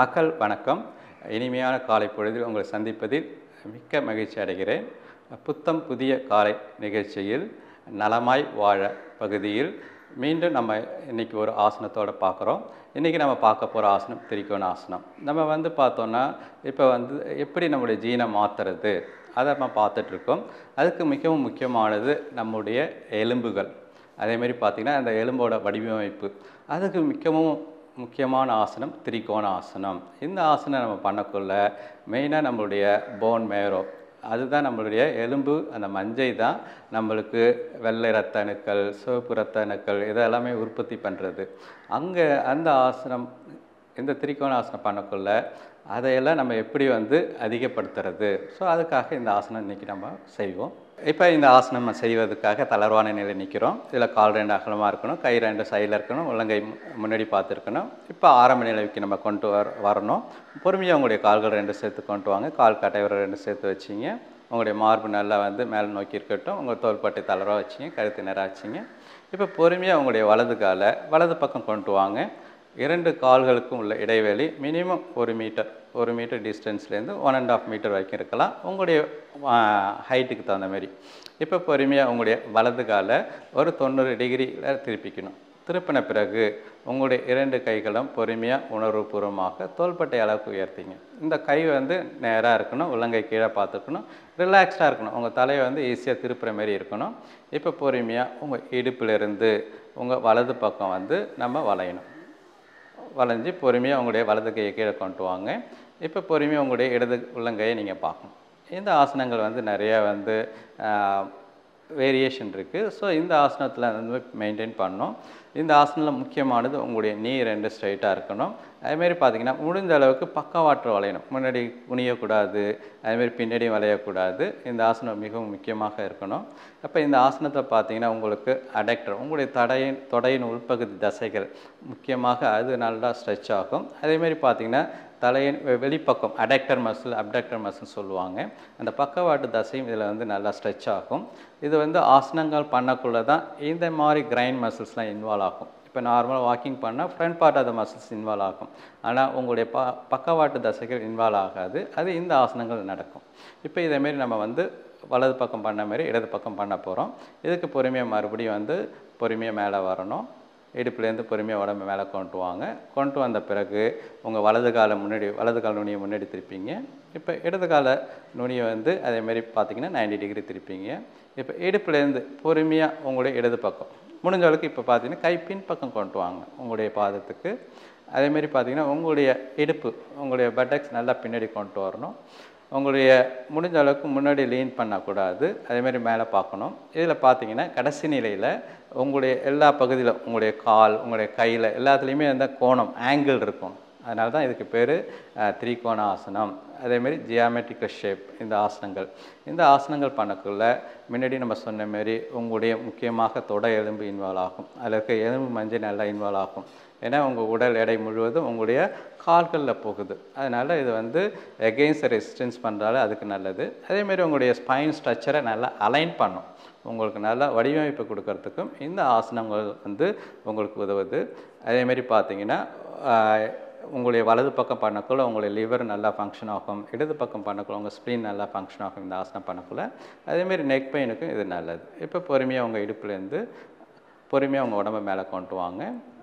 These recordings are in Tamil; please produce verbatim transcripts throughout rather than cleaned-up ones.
மக்கள் வணக்கம். இனிமையான காலை பொழுதில் உங்களை சந்திப்பதில் மிக்க மகிழ்ச்சி அடைகிறேன். புத்தம் புதிய காலை நிகழ்ச்சியில் நலமாய் வாழ பகுதியில் மீண்டும் நம்ம இன்றைக்கி ஒரு ஆசனத்தோடு பார்க்குறோம். இன்றைக்கி நம்ம பார்க்க போகிற ஆசனம் திரிகோண ஆசனம். நம்ம வந்து பார்த்தோன்னா இப்போ வந்து எப்படி நம்முடைய ஜீனை மாற்றுறது அதை நம்ம பார்த்துட்ருக்கோம். அதுக்கு மிகவும் முக்கியமானது நம்முடைய எலும்புகள். அதேமாரி பார்த்திங்கன்னா அந்த எலும்போட வடிவமைப்பு, அதுக்கு மிகவும் முக்கியமான ஆசனம் திரிகோண ஆசனம். இந்த ஆசனம் நம்ம பண்ணக்குள்ள மெயினாக நம்மளுடைய போன் மேரோ, அதுதான் நம்மளுடைய எலும்பு, அந்த மஞ்சை தான் நம்மளுக்கு வெள்ளை இரத்த அணுக்கள், சிவப்பு இரத்த அணுக்கள் இதெல்லாமே உற்பத்தி பண்ணுறது. அங்கே அந்த ஆசனம், இந்த திரிகோண ஆசனம் பண்ணக்குள்ள அதையெல்லாம் நம்ம எப்படி வந்து அதிகப்படுத்துறது. ஸோ அதுக்காக இந்த ஆசனம் இன்றைக்கி நம்ம செய்வோம். இப்போ இந்த ஆசனம் நம்ம செய்வதற்காக தளர்வான நிலை நிற்கிறோம். இதில் கால் ரெண்டு அகலமாக இருக்கணும், கை ரெண்டு சைடில் இருக்கணும், உள்ளங்கை முன்னாடி பார்த்துருக்கணும். இப்போ ஆரம்ப நிலைக்கு நம்ம கொண்டு வர வரணும். பொறுமையாக உங்களுடைய கால்கள் ரெண்டு சேர்த்து கொண்டு வாங்க. கால் கட்டை விரல் ரெண்டு சேர்த்து வச்சிங்க. உங்களுடைய மார்பு நல்லா வந்து மேலே நோக்கி இருக்கட்டும். உங்கள் தோள்பட்டை தளர்வாக வச்சிங்க, கழுத்து நேராக வச்சிங்க. இப்போ பொறுமையாக உங்களுடைய வலது காலை வலது பக்கம் கொண்டு வாங்க. இரண்டு கால்களுக்கும் உள்ள இடைவெளி மினிமம் ஒரு மீட்டர் ஒரு மீட்டர் டிஸ்டன்ஸ்லேருந்து ஒன் அண்ட் ஆஃப் மீட்டர் வரைக்கும் இருக்கலாம், உங்களுடைய ஹைட்டுக்கு தகுந்த மாதிரி. இப்போ பொறுமையாக உங்களுடைய வலது காலை ஒரு தொண்ணூறு டிகிரியில் திருப்பிக்கணும். திருப்பின பிறகு உங்களுடைய இரண்டு கைகளும் பொறுமையாக உணர்வுபூர்வமாக தோள்பட்டை அளவுக்கு உயர்த்திங்க. இந்த கை வந்து நேராக இருக்கணும், உள்ளங்கை கீழே பார்த்துக்கணும், ரிலாக்ஸ்டாக இருக்கணும். உங்கள் தலையை வந்து ஈஸியாக திருப்புற மாரி இருக்கணும். இப்போ பொறுமையாக உங்கள் இடுப்பிலிருந்து உங்கள் வலது பக்கம் வந்து நம்ம வளையணும். வளைஞ்சி பொறுமையாக உங்களுடைய வலது கையை கீழே கொண்டு வாங்க. இப்போ பொறுமையாக உங்களுடைய இடது உள்ளங்கையை நீங்கள் பார்க்கணும். இந்த ஆசனங்கள் வந்து நிறையா வந்து வேரியேஷன் இருக்குது. ஸோ இந்த ஆசனத்தில் வந்து மெயின்டைன் பண்ணணும். இந்த ஆசனத்தில் முக்கியமானது உங்களுடைய நீ ரெண்டு ஸ்ட்ரைட்டாக இருக்கணும். அதுமாரி பார்த்திங்கன்னா முடிஞ்ச அளவுக்கு பக்கவாட்டு வளையணும். முன்னாடி குனியக்கூடாது, அதுமாரி பின்னாடி வளையக்கூடாது. இந்த ஆசனம் மிகவும் முக்கியமாக இருக்கணும். அப்போ இந்த ஆசனத்தை பார்த்திங்கன்னா உங்களுக்கு அடக்டர், உங்களுடைய தடையின் தொடையின் உள்பகுதி தசைகள் முக்கியமாக அது நல்லா ஸ்ட்ரெச் ஆகும். அதேமாரி பார்த்திங்கன்னா தலையின் வெளிப்பக்கம் அடக்டர் மசில், அப்டக்டர் மசில் சொல்லுவாங்க. அந்த பக்கவாட்டு தசையும் இதில் வந்து நல்லா ஸ்ட்ரெச் ஆகும். இது வந்து ஆசனங்கள் பண்ணக்குள்ளே தான் இந்த மாதிரி கிரைண்ட் மசில்ஸ்லாம் இன்வால்வ் ஆகும். இப்போ நார்மலாக வாக்கிங் பண்ணால் front part of the muscles involve ஆகும். ஆனால் உங்களுடைய ப பக்கவாட்டு தசைகள் இன்வால்வ் ஆகாது. அது இந்த ஆசனங்கள் நடக்கும். இப்போ இதேமாரி நம்ம வந்து வலது பக்கம் பண்ண மாதிரி இடது பக்கம் பண்ண போகிறோம். இதுக்கு பொறுமையாக மறுபடியும் வந்து பொறுமையாக மேலே வரணும். இடுப்புலேருந்து பொறுமையாக உடம்பு மேலே கொண்டு வாங்க. கொண்டு வந்த பிறகு உங்கள் வலது காலை முன்னாடி வலது கால் நுனியை முன்னாடி திருப்பிங்க. இப்போ இடது காலை நுனியை வந்து அதேமாரி பார்த்திங்கன்னா நைன்டி டிகிரி திருப்பிங்க. இப்போ இடுப்புலேருந்து பொறுமையாக உங்களுடைய இடது பக்கம் முடிஞ்ச அளவுக்கு இப்போ பார்த்திங்கன்னா கை பின் பக்கம் கொண்டு வாங்க உங்களுடைய பாதத்துக்கு. அதேமாரி பார்த்திங்கன்னா உங்களுடைய இடுப்பு, உங்களுடைய பட்டக்ஸ் நல்லா பின்னாடி கொண்டு வரணும். உங்களுடைய முடிஞ்ச அளவுக்கு முன்னாடி லீன் பண்ணக்கூடாது. அதேமாரி மேலே பார்க்கணும். இதில் பார்த்தீங்கன்னா கடைசி நிலையில் உங்களுடைய எல்லா பகுதியிலும் உங்களுடைய கால், உங்களுடைய கையில் எல்லாத்துலேயுமே அந்த கோணம் ஆங்கிள் இருக்கும். அதனால தான் இதுக்கு பேர் திரிகோண ஆசனம். அதேமாரி ஜியாமெட்ரிக்கல் ஷேப் இந்த ஆசனங்கள். இந்த ஆசனங்கள் பண்ணக்குள்ள முன்னாடி நம்ம சொன்ன மாரி உங்களுடைய முக்கியமாக தொடை எலும்பு இன்வால்வ் ஆகும். அதில் இருக்க எலும்பு மஞ்சள் நல்லா இன்வால்வ் ஆகும். ஏன்னா உங்கள் உடல் எடை முழுவதும் உங்களுடைய கால்களில் போகுது. அதனால் இது வந்து எகெயின்ஸ்ட் ரெசிஸ்டன்ஸ் பண்ணுறாலும் அதுக்கு நல்லது. அதேமாரி உங்களுடைய ஸ்பைன் ஸ்ட்ரக்சரை நல்லா அலைன் பண்ணும். உங்களுக்கு நல்லா வடிவமைப்பு கொடுக்கறதுக்கும் இந்த ஆசனங்கள் வந்து உங்களுக்கு உதவுது. அதேமாரி பார்த்திங்கன்னா உங்களுடைய வலது பக்கம் பண்ணக்குள்ள உங்களுடைய லிவர் நல்லா ஃபங்க்ஷன் ஆகும். இடது பக்கம் பண்ணக்குள்ள உங்கள் ஸ்ப்ளீன் நல்லா ஃபங்க்ஷன் ஆகும் இந்த ஆசனம் பண்ணக்குள்ள. அதேமாரி நெக் பெயினுக்கும் இது நல்லது. இப்போ பொறுமையாக உங்கள் இடுப்புலேருந்து பொறுமையாக உங்கள் உடம்பை மேலே கொண்டு வாங்க.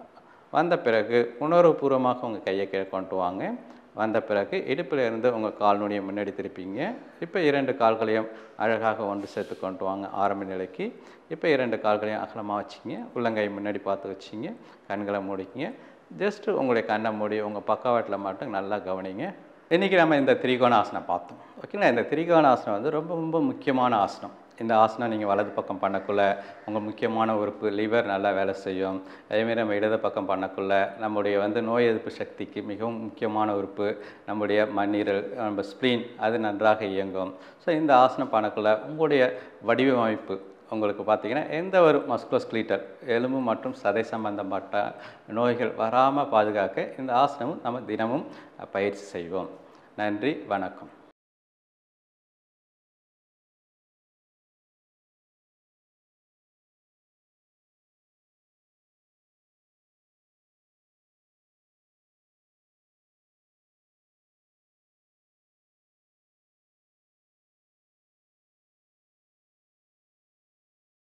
வந்த பிறகு உணர்வுபூர்வமாக உங்கள் கையை கீழே கொண்டு வாங்க. வந்த பிறகு இடுப்பில் இருந்து உங்கள் கால் நுனியை முன்னாடி திருப்பிங்க. இப்போ இரண்டு கால்களையும் அழகாக ஒன்று சேர்த்து கொண்டு வாங்க ஆரம்ப நிலைக்கு. இப்போ இரண்டு கால்களையும் அகலமாக வச்சிங்க. உள்ளங்கை முன்னாடி பார்த்து வச்சிங்க. கண்களை மூடிக்கிங்க. ஜஸ்ட்டு உங்களுடைய கண்ணை மூடி உங்கள் பக்கவாட்டில் மட்டும் நல்லா கவனிங்க. இன்றைக்கி நம்ம இந்த திரிகோண ஆசனம் பார்த்தோம். ஓகேங்களா? இந்த திரிகோண ஆசனம் வந்து ரொம்ப ரொம்ப முக்கியமான ஆசனம். இந்த ஆசனம் நீங்கள் வலது பக்கம் பண்ணக்குள்ள உங்கள் முக்கியமான உறுப்பு லிவர் நல்லா வேலை செய்யும். அதேமாரி நம்ம இடது பக்கம் பண்ணக்குள்ள நம்முடைய வந்து நோய் எதிர்ப்பு சக்திக்கு மிகவும் முக்கியமான உறுப்பு நம்முடைய மண்ணீரல், நம்ம ஸ்ப்ளீன் அது நன்றாக இயங்கும். ஸோ இந்த ஆசனம் பண்ணக்குள்ள உங்களுடைய வடிவமைப்பு உங்களுக்கு பார்த்திங்கன்னா எந்த ஒரு மஸ்குலோஸ்கெலிட்டல் எலும்பு மற்றும் சதை சம்பந்தப்பட்ட நோய்கள் வராமல் பாதுகாக்க இந்த ஆசனமும் நம்ம தினமும் பயிற்சி செய்வோம். நன்றி, வணக்கம்.